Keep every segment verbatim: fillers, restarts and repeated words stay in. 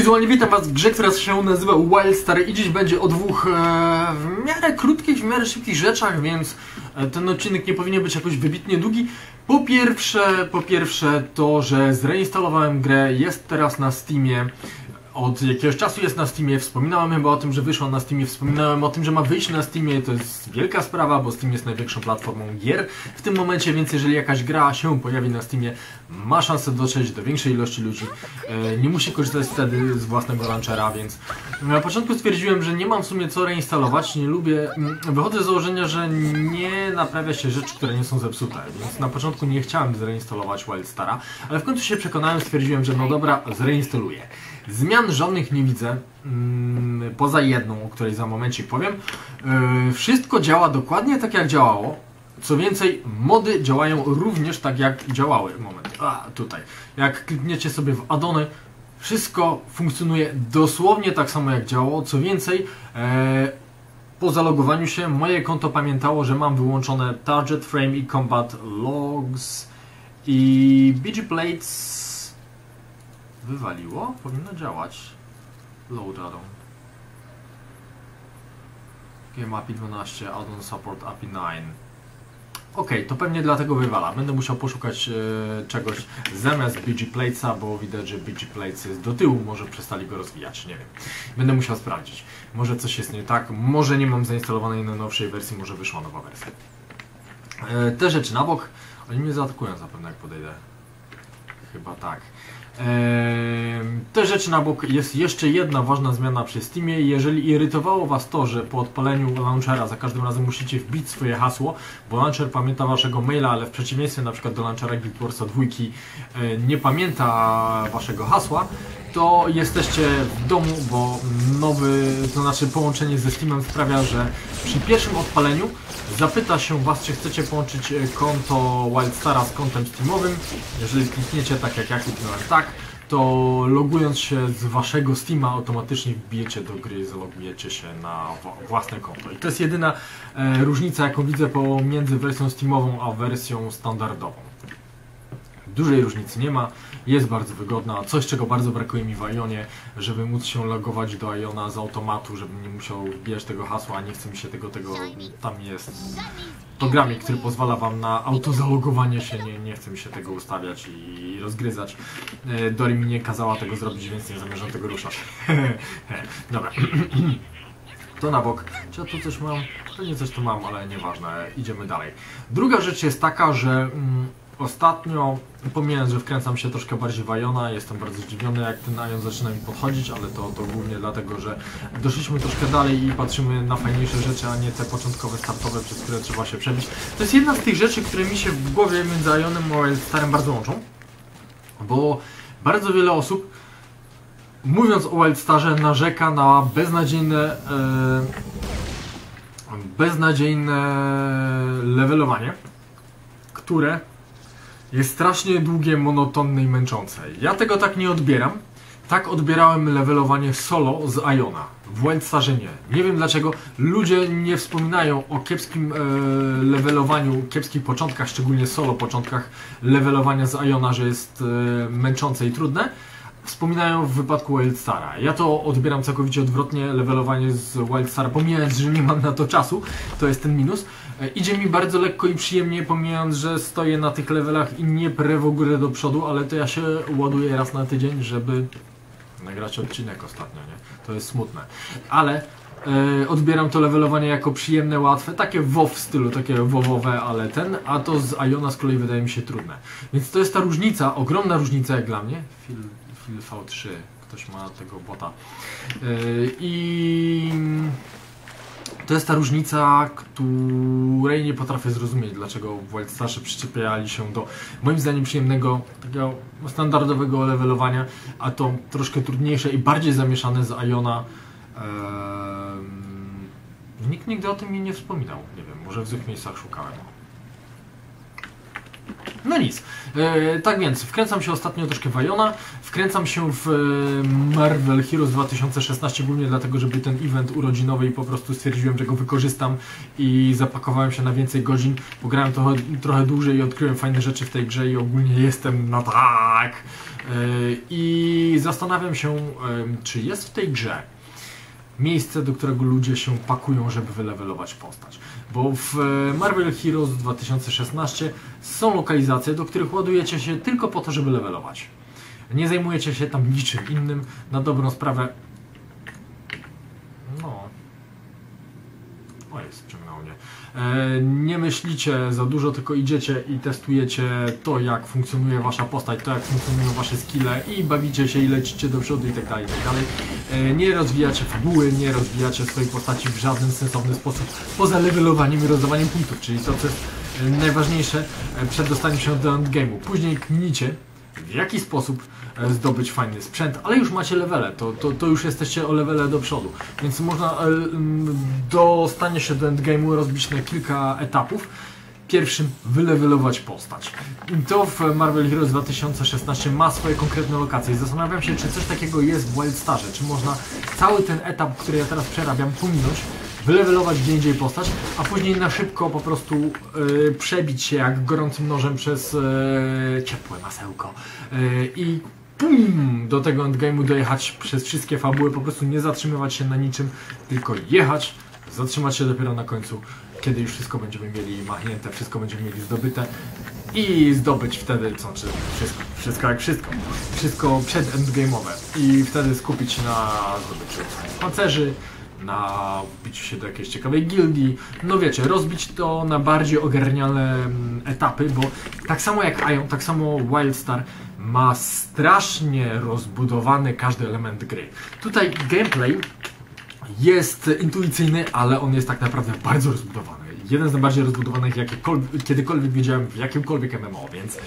wizualnie witam was w grze, która się nazywa Wildstar i dziś będzie o dwóch e, w miarę krótkich, w miarę szybkich rzeczach, więc ten odcinek nie powinien być jakoś wybitnie długi. Po pierwsze, po pierwsze to, że zreinstalowałem grę, jest teraz na Steamie. Od jakiegoś czasu jest na Steamie, wspominałem chyba o tym, że wyszła na Steamie, wspominałem o tym, że ma wyjść na Steamie, to jest wielka sprawa, bo Steam jest największą platformą gier w tym momencie, więc jeżeli jakaś gra się pojawi na Steamie, ma szansę dotrzeć do większej ilości ludzi, e, nie musi korzystać wtedy z własnego launchera, więc na początku stwierdziłem, że nie mam w sumie co reinstalować, nie lubię, wychodzę z założenia, że nie naprawia się rzeczy, które nie są zepsute, więc na początku nie chciałem zreinstalować Wildstara, ale w końcu się przekonałem, stwierdziłem, że no dobra, zreinstaluję. Zmian żadnych nie widzę, hmm, poza jedną, o której za momencik powiem. Yy, wszystko działa dokładnie tak jak działało. Co więcej, mody działają również tak jak działały. Moment, a tutaj. Jak klikniecie sobie w addony, wszystko funkcjonuje dosłownie tak samo jak działało. Co więcej, e, po zalogowaniu się moje konto pamiętało, że mam wyłączone Target Frame i Combat Logs i B G Plates wywaliło? Powinno działać. Load addon. Game A P I dwanaście, addon support A P I dziewięć. Ok, to pewnie dlatego wywala. Będę musiał poszukać e, czegoś zamiast B G Platesa, bo widać, że B G Plates jest do tyłu, może przestali go rozwijać, nie wiem. Będę musiał sprawdzić. Może coś jest nie tak, może nie mam zainstalowanej na nowszej wersji, może wyszła nowa wersja. E, te rzeczy na bok, oni mnie zaatakują zapewne jak podejdę. Chyba tak. Te rzeczy na bok, jest jeszcze jedna ważna zmiana przy Steamie. Jeżeli irytowało was to, że po odpaleniu launchera za każdym razem musicie wbić swoje hasło, bo launcher pamięta waszego maila, ale w przeciwieństwie na przykład do launchera Guild Warsa dwa nie pamięta waszego hasła, to jesteście w domu, bo nowy, to znaczy połączenie ze Steamem sprawia, że przy pierwszym odpaleniu zapyta się was, czy chcecie połączyć konto Wildstara z kontem Steamowym. Jeżeli klikniecie tak jak ja kliknąłem tak, to logując się z waszego Steama automatycznie wbijecie do gry i zalogujecie się na własne konto. I to jest jedyna e, różnica, jaką widzę pomiędzy wersją Steamową a wersją standardową. Dużej różnicy nie ma, jest bardzo wygodna, coś czego bardzo brakuje mi w Ionie, żeby móc się logować do Iona z automatu, żebym nie musiał wbijać tego hasła, nie chce mi się tego, tego, tam jest programik, który pozwala wam na autozalogowanie się, nie, nie chce mi się tego ustawiać i rozgryzać. Dori mi nie kazała tego zrobić, więc nie zamierzam tego ruszać. Dobra. To na bok. Czy ja tu coś mam? Pewnie coś tu mam, ale nieważne, idziemy dalej. Druga rzecz jest taka, że mm, ostatnio, pomijając, że wkręcam się troszkę bardziej w Iona, jestem bardzo zdziwiony, jak ten Ion zaczyna mi podchodzić, ale to, to głównie dlatego, że doszliśmy troszkę dalej i patrzymy na fajniejsze rzeczy, a nie te początkowe, startowe, przez które trzeba się przebić. To jest jedna z tych rzeczy, które mi się w głowie między Ionem a Wildstarem bardzo łączą, bo bardzo wiele osób, mówiąc o Wildstarze, narzeka na beznadziejne, e, beznadziejne levelowanie, które jest strasznie długie, monotonne i męczące. Ja tego tak nie odbieram. Tak odbierałem levelowanie solo z Iona. W Wildstarze nie. Nie wiem dlaczego ludzie nie wspominają o kiepskim e, levelowaniu, kiepskich początkach, szczególnie solo początkach levelowania z Iona, że jest e, męczące i trudne. Wspominają w wypadku Wildstara. Ja to odbieram całkowicie odwrotnie, levelowanie z Wildstara, pomijając, że nie mam na to czasu, to jest ten minus. E, idzie mi bardzo lekko i przyjemnie, pomijając, że stoję na tych levelach i nie prę w ogóle do przodu, ale to ja się ładuję raz na tydzień, żeby nagrać odcinek ostatnio, nie? To jest smutne. Ale e, odbieram to levelowanie jako przyjemne, łatwe, takie WoW w stylu, takie WoWowe, ale ten, a to z Iona z kolei wydaje mi się trudne. Więc to jest ta różnica, ogromna różnica jak dla mnie. Fil, Fil V trzy, ktoś ma tego bota. Yy, I to jest ta różnica, której nie potrafię zrozumieć, dlaczego w Wildstarze przyczepiali się do moim zdaniem przyjemnego, takiego standardowego levelowania, a to troszkę trudniejsze i bardziej zamieszane z Iona. Yy, nikt nigdy o tym mi nie wspominał, nie wiem, może w złych miejscach szukałem. No nic, e, tak więc wkręcam się ostatnio troszkę w Iona, wkręcam się w e, Marvel Heroes dwa tysiące szesnaście głównie dlatego, żeby ten event urodzinowy i po prostu stwierdziłem, że go wykorzystam i zapakowałem się na więcej godzin, pograłem trochę, trochę dłużej i odkryłem fajne rzeczy w tej grze i ogólnie jestem na tak. E, I zastanawiam się, e, czy jest w tej grze miejsce, do którego ludzie się pakują, żeby wylewelować postać. Bo w Marvel Heroes dwa tysiące szesnaście są lokalizacje, do których ładujecie się tylko po to, żeby levelować. Nie zajmujecie się tam niczym innym, na dobrą sprawę. No. O, jest, ciągnęło mnie. E, nie myślicie za dużo, tylko idziecie i testujecie to, jak funkcjonuje wasza postać, to, jak funkcjonują wasze skille i bawicie się i lecicie do przodu i tak dalej, i tak dalej. E, nie rozwijacie fabuły, nie rozwijacie swojej postaci w żaden sensowny sposób, poza levelowaniem i rozdawaniem punktów, czyli to, co jest najważniejsze przed dostaniem się do endgame'u. Później kminicie, w jaki sposób zdobyć fajny sprzęt, ale już macie levele, to, to, to już jesteście o levele do przodu, więc można dostanie się do endgame'u rozbić na kilka etapów. Pierwszym wylevelować postać. I to w Marvel Heroes dwa tysiące szesnaście ma swoje konkretne lokacje i zastanawiam się, czy coś takiego jest w Wildstarze, czy można cały ten etap, który ja teraz przerabiam, pominąć, wylewelować gdzie indziej postać, a później na szybko po prostu yy, przebić się jak gorącym nożem przez yy, ciepłe masełko yy, i pum, do tego endgame'u dojechać przez wszystkie fabuły, po prostu nie zatrzymywać się na niczym, tylko jechać, zatrzymać się dopiero na końcu, kiedy już wszystko będziemy mieli machnięte, wszystko będziemy mieli zdobyte i zdobyć wtedy, co znaczy wszystko, wszystko jak wszystko, wszystko przed endgame'owe i wtedy skupić się na zdobyciu pancerzy, na wbiciu się do jakiejś ciekawej gildii, no wiecie, rozbić to na bardziej ogarniane etapy, bo tak samo jak Ion, tak samo Wildstar ma strasznie rozbudowany każdy element gry. Tutaj gameplay jest intuicyjny, ale on jest tak naprawdę bardzo rozbudowany. Jeden z najbardziej rozbudowanych, jakie kiedykolwiek widziałem w jakimkolwiek M M O, więc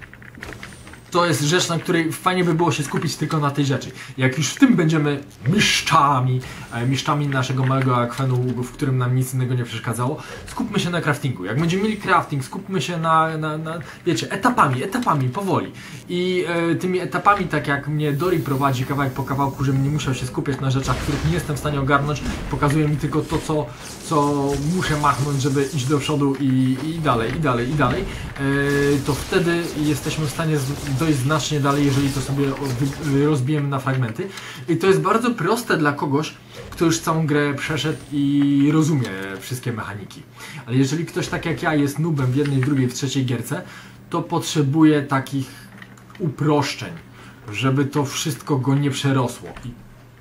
to jest rzecz, na której fajnie by było się skupić tylko na tej rzeczy. Jak już w tym będziemy mistrzami, mistrzami naszego małego akwenu, w którym nam nic innego nie przeszkadzało, skupmy się na craftingu. Jak będziemy mieli crafting, skupmy się na, na, na wiecie, etapami, etapami, powoli. I e, tymi etapami, tak jak mnie Dori prowadzi kawałek po kawałku, żebym nie musiał się skupiać na rzeczach, których nie jestem w stanie ogarnąć, pokazuje mi tylko to, co, co muszę machnąć, żeby iść do przodu i, i dalej, i dalej, i dalej, e, to wtedy jesteśmy w stanie z, dojść znacznie dalej, jeżeli to sobie rozbijemy na fragmenty. I to jest bardzo proste dla kogoś, kto już całą grę przeszedł i rozumie wszystkie mechaniki. Ale jeżeli ktoś tak jak ja jest noobem w jednej, w drugiej, w trzeciej gierce, to potrzebuje takich uproszczeń, żeby to wszystko go nie przerosło. I,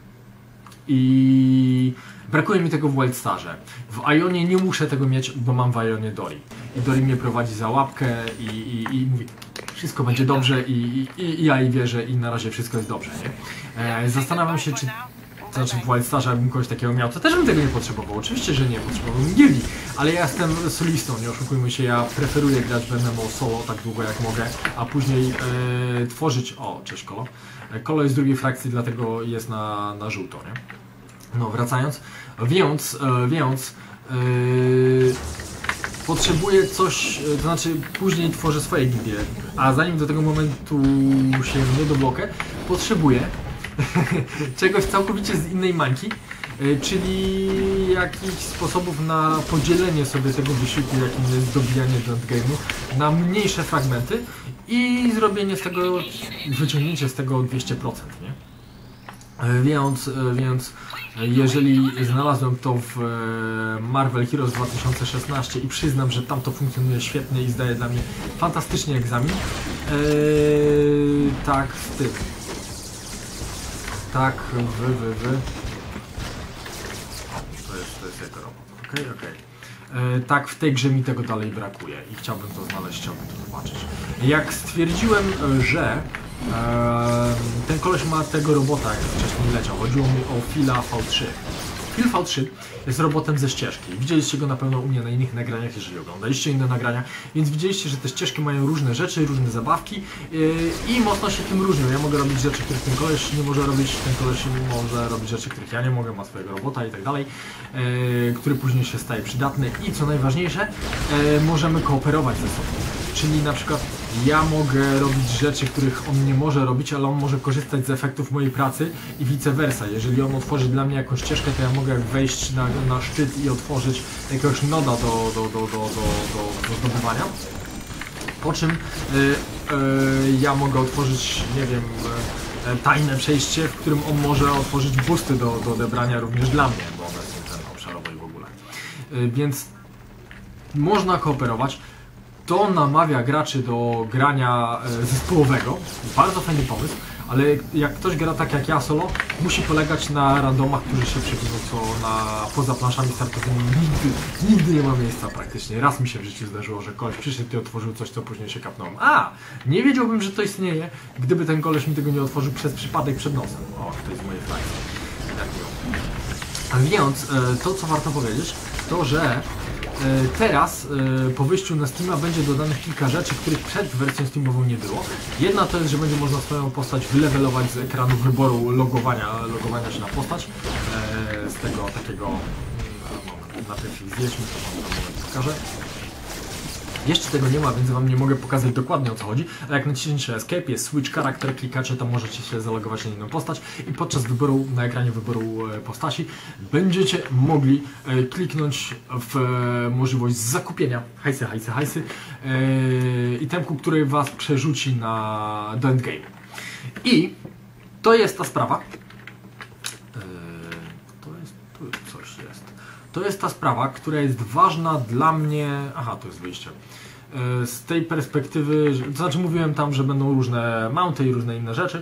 i brakuje mi tego w Wildstarze. W Ionie nie muszę tego mieć, bo mam w Ionie Dori. I Dori mnie prowadzi za łapkę i, i, i mówi, wszystko będzie dobrze i, i, i ja jej wierzę i na razie wszystko jest dobrze, nie? E, zastanawiam się, czy to znaczy w Wildstarze jakbym kogoś takiego miał, to też bym tego nie potrzebował. Oczywiście, że nie potrzebowałbym gildii, ale ja jestem solistą, nie oszukujmy się, ja preferuję grać w M M O solo tak długo jak mogę, a później e, tworzyć... O, cześć Kolo. Kolo jest z drugiej frakcji, dlatego jest na, na żółto, nie? No, wracając, więc, e, więc e, potrzebuję coś, to znaczy później tworzę swoje gildie, a zanim do tego momentu się nie doblokę, potrzebuję czegoś całkowicie z innej mańki, czyli jakichś sposobów na podzielenie sobie tego wysiłku, jakim jest dobijanie do endgame'u, na mniejsze fragmenty i zrobienie z tego, wyciągnięcie z tego dwieście procent, nie? Więc, więc jeżeli znalazłem to w Marvel Heroes dwa tysiące szesnaście i przyznam, że tam to funkcjonuje świetnie i zdaje dla mnie fantastycznie egzamin, eee, tak w tym, tak wy, wy, wy, to jest, to jest jego robot, okej, okay, okej. Okay. Eee, tak w tej grze mi tego dalej brakuje i chciałbym to znaleźć, chciałbym to zobaczyć. Jak stwierdziłem, że ten koleś ma tego robota, jak wcześniej leciał. Chodziło mi o Phila V trzy. Phil V trzy jest robotem ze ścieżki. Widzieliście go na pewno u mnie na innych nagraniach, jeżeli oglądaliście inne nagrania, więc widzieliście, że te ścieżki mają różne rzeczy, różne zabawki yy, i mocno się tym różnią. Ja mogę robić rzeczy, których ten koleś nie może robić, ten koleś może robić rzeczy, których ja nie mogę, ma swojego robota i tak dalej, yy, który później się staje przydatny i co najważniejsze, yy, możemy kooperować ze sobą. Czyli na przykład Ja mogę robić rzeczy, których on nie może robić, ale on może korzystać z efektów mojej pracy i vice versa. Jeżeli on otworzy dla mnie jakąś ścieżkę, to ja mogę wejść na, na szczyt i otworzyć jakiegoś noda do, do, do, do, do, do, do zdobywania. Po czym yy, yy, ja mogę otworzyć, nie wiem, yy, tajne przejście, w którym on może otworzyć boosty do, do odebrania również dla mnie, bo one są ten obszarowe i w ogóle. Yy, więc można kooperować. To namawia graczy do grania yy, zespołowego. Bardzo fajny pomysł, ale jak ktoś gra tak jak ja solo, musi polegać na randomach, którzy się przewidzą, co na, poza planszami startowymi nigdy, nigdy nie ma miejsca praktycznie. Raz mi się w życiu zdarzyło, że koleś przyszedł i otworzył coś, co później się kapnąłem. A! Nie wiedziałbym, że to istnieje, gdyby ten koleś mi tego nie otworzył przez przypadek przed nosem. O, to jest moje frakcje. Tak miło. A więc to, co warto powiedzieć, to że teraz po wyjściu na Steama będzie dodanych kilka rzeczy, których przed wersją Steamową nie było. Jedna to jest, że będzie można swoją postać wylewelować z ekranu wyboru logowania, logowania się na postać. Z tego takiego... Najpierw ich zjedźmy, to wam moment pokażę. Jeszcze tego nie ma, więc wam nie mogę pokazać dokładnie, o co chodzi, ale jak naciśniecie Escape, jest Switch Character, klikacie, to możecie się zalogować na inną postać i podczas wyboru, na ekranie wyboru postaci będziecie mogli kliknąć w możliwość zakupienia hajsy, hajsy, hajsy itemku, który was przerzuci na do endgame. I to jest ta sprawa. To jest, tu coś jest. To jest ta sprawa, która jest ważna dla mnie... Aha, to jest wyjście. Z tej perspektywy, to znaczy mówiłem tam, że będą różne mounty i różne inne rzeczy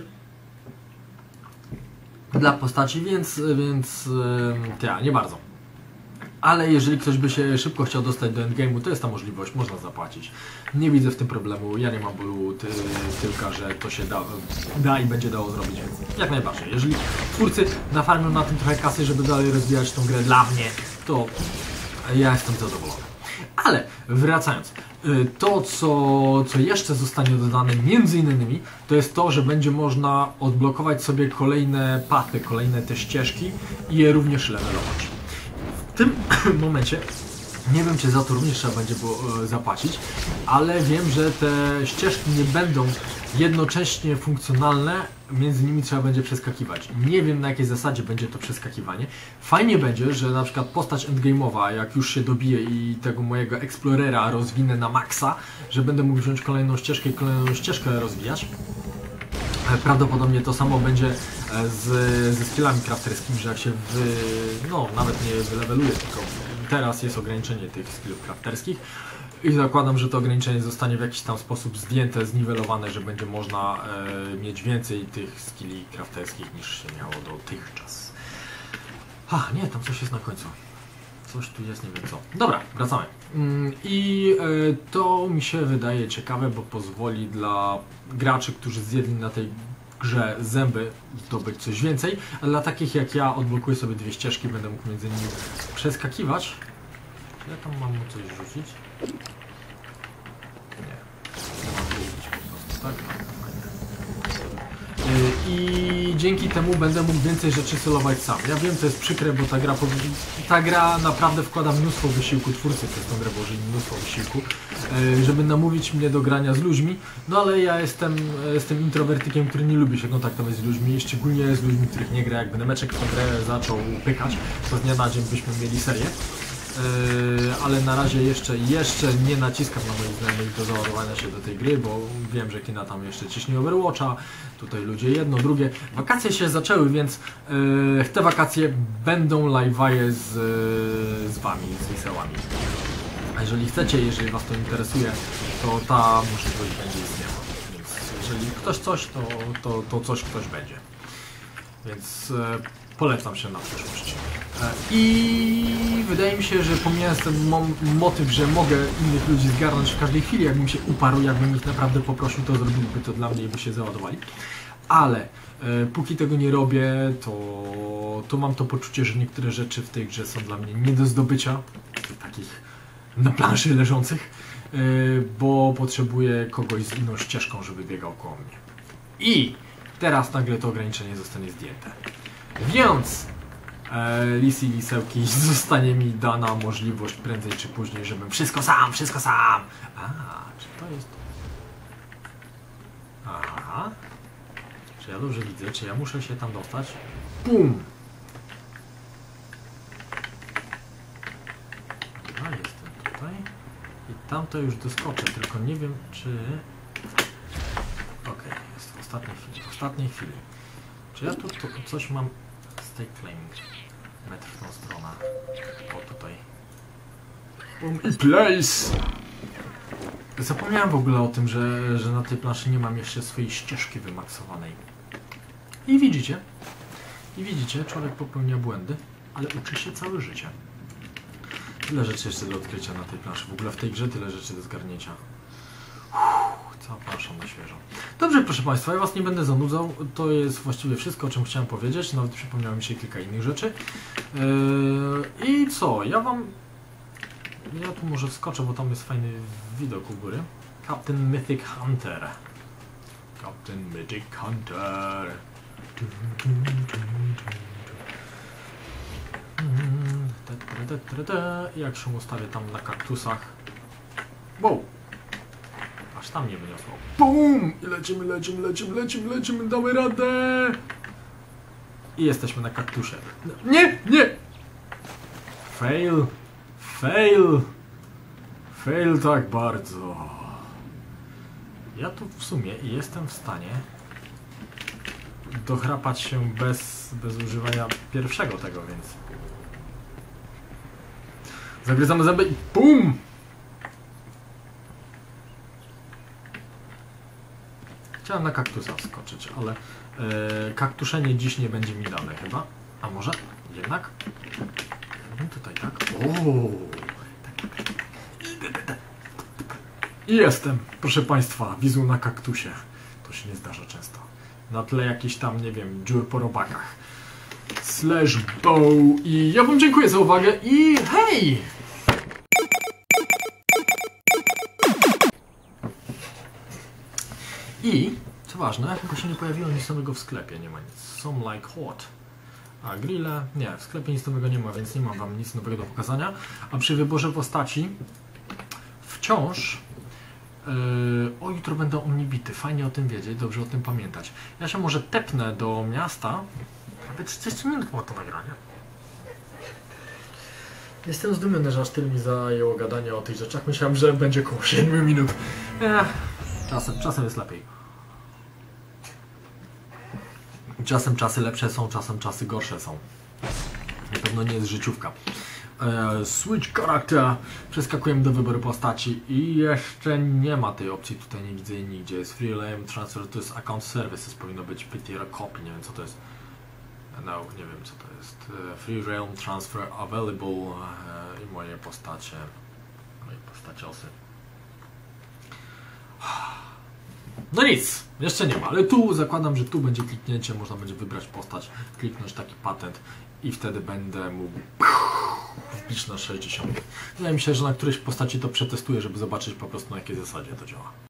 dla postaci, więc, więc ja, nie bardzo. Ale jeżeli ktoś by się szybko chciał dostać do endgame'u, to jest ta możliwość, można zapłacić. Nie widzę w tym problemu, ja nie mam bólu ty, tylko, że to się da, da i będzie dało zrobić, więc jak najbardziej. Jeżeli twórcy nafarmią na tym trochę kasy, żeby dalej rozwijać tą grę dla mnie, to ja jestem zadowolony. Ale wracając, to co, co jeszcze zostanie dodane między innymi, to jest to, że będzie można odblokować sobie kolejne pathy, kolejne te ścieżki i je również levelować. W tym momencie nie wiem, czy za to również trzeba będzie było zapłacić, ale wiem, że te ścieżki nie będą jednocześnie funkcjonalne, między nimi trzeba będzie przeskakiwać. Nie wiem, na jakiej zasadzie będzie to przeskakiwanie. Fajnie będzie, że na przykład postać endgame'owa, jak już się dobije i tego mojego Explorera rozwinę na maksa, że będę mógł wziąć kolejną ścieżkę i kolejną ścieżkę rozwijać. Prawdopodobnie to samo będzie z, ze skillami crafterskimi, że jak się wy, no nawet nie wyleweluje, tylko teraz jest ograniczenie tych skillów crafterskich i zakładam, że to ograniczenie zostanie w jakiś tam sposób zdjęte, zniwelowane, że będzie można e, mieć więcej tych skilli crafterskich niż się miało dotychczas. A, nie, tam coś jest na końcu. Coś tu jest, nie wiem co. Dobra, wracamy. I e, to mi się wydaje ciekawe, bo pozwoli dla graczy, którzy zjedli na tej grze zęby, zdobyć coś więcej, a dla takich jak ja odblokuję sobie dwie ścieżki, będę mógł między nimi przeskakiwać. Ja tam mam mu coś rzucić? Nie. Mam rzucić po prostu, tak? I dzięki temu będę mógł więcej rzeczy solować sam. Ja wiem, to jest przykre, bo ta gra, ta gra naprawdę wkłada mnóstwo wysiłku, twórcy przez tą grę włożyli mnóstwo wysiłku, żeby namówić mnie do grania z ludźmi, no ale ja jestem, jestem introwertykiem, który nie lubi się kontaktować z ludźmi, szczególnie z ludźmi, których nie gra. Jakby Nemeczek w tę grę zaczął pykać, to z dnia na dzień byśmy mieli serię. Yy, ale na razie jeszcze, jeszcze nie naciskam na moich znajomych do załadowania się do tej gry, bo wiem, że kina tam jeszcze ciśnie Overwatcha, tutaj ludzie jedno, drugie. Wakacje się zaczęły, więc yy, te wakacje będą live'aje z, z wami, z wisełami. A jeżeli chcecie, jeżeli was to interesuje, to ta możliwość będzie istniała. Więc jeżeli ktoś coś, to, to, to coś ktoś będzie. Więc yy, polecam się na przyszłość. I wydaje mi się, że pomijając ten mo motyw, że mogę innych ludzi zgarnąć w każdej chwili, jakbym się uparł, jakbym ich naprawdę poprosił, to zrobiliby to dla mnie i by się załadowali. Ale e, póki tego nie robię, to, to mam to poczucie, że niektóre rzeczy w tej grze są dla mnie nie do zdobycia, takich na planszy leżących, e, bo potrzebuję kogoś z inną ścieżką, żeby biegał koło mnie. I teraz nagle to ograniczenie zostanie zdjęte. Więc e, lis i lisełki zostanie mi dana możliwość prędzej czy później, żebym wszystko sam, wszystko sam. A, czy to jest... Aha. Czy ja dobrze widzę? Czy ja muszę się tam dostać? Bum! Dobra, jestem tutaj. I tam to już doskoczę, tylko nie wiem czy... Okej, okay, jest w ostatniej chwili. W ostatniej chwili. Czy ja tu, tu coś mam... Stake claiming. Metr w tą stronę. O, tutaj. Boom i place! Zapomniałem w ogóle o tym, że, że na tej planszy nie mam jeszcze swojej ścieżki wymaksowanej. I widzicie? I widzicie, człowiek popełnia błędy, ale uczy się całe życie. Tyle rzeczy jeszcze do odkrycia na tej planszy. W ogóle w tej grze tyle rzeczy do zgarnięcia. Uff, cała plansza na świeżo. Dobrze, proszę Państwa, ja Was nie będę zanudzał. To jest właściwie wszystko, o czym chciałem powiedzieć. Nawet przypomniało mi się kilka innych rzeczy. Yy, I co? Ja Wam... Ja tu może wskoczę, bo tam jest fajny widok u góry. Captain Mythic Hunter. Captain Mythic Hunter. Jak się ustawię tam na kaktusach. Wow! Aż tam nie wyniosło. BUM! I lecimy, lecimy, lecimy, lecimy, lecimy, damy radę! I jesteśmy na kaktusie. Nie, nie! Fail! Fail! Fail tak bardzo. Ja tu w sumie jestem w stanie dochrapać się bez, bez używania pierwszego tego, więc... Zagryzamy zęby i BUM! Chciałem na kaktusa wskoczyć, ale e, kaktuszenie dziś nie będzie mi dane chyba. A może jednak? No tutaj tak. Ooo! I jestem, proszę Państwa, wizu na kaktusie. To się nie zdarza często. Na tle jakichś tam, nie wiem, dziur po robakach. Slash bow. I ja Wam dziękuję za uwagę i hej! I, co ważne, tylko się nie pojawiło nic nowego w sklepie, nie ma nic. Some like hot. A grille? Nie, w sklepie nic nowego nie ma, więc nie mam Wam nic nowego do pokazania. A przy wyborze postaci wciąż... Yy, o, jutro będą omnibity. Fajnie o tym wiedzieć, dobrze o tym pamiętać. Ja się może tepnę do miasta. Nawet trzydzieści minut ma to nagranie. Jestem zdumiony, że aż tyle mi zajęło gadanie o tych rzeczach. Myślałem, że będzie około siedmiu minut. Ech, czasem, czasem jest lepiej. Czasem czasy lepsze są, czasem czasy gorsze są. Na pewno nie jest życiówka. E, switch character. Przeskakujemy do wyboru postaci i jeszcze nie ma tej opcji. Tutaj nie widzę jej nigdzie. Jest Free Realm Transfer, to jest Account Services. Powinno być Prettier Copy. Nie wiem co to jest. No, nie wiem co to jest. E, Free Realm Transfer Available e, i moje postacie. Moje postaciosy. No nic, jeszcze nie ma, ale tu zakładam, że tu będzie kliknięcie, można będzie wybrać postać, kliknąć taki patent i wtedy będę mógł wbić na sześćdziesiąt. Wydaje mi się, że na którejś postaci to przetestuję, żeby zobaczyć po prostu na jakiej zasadzie to działa.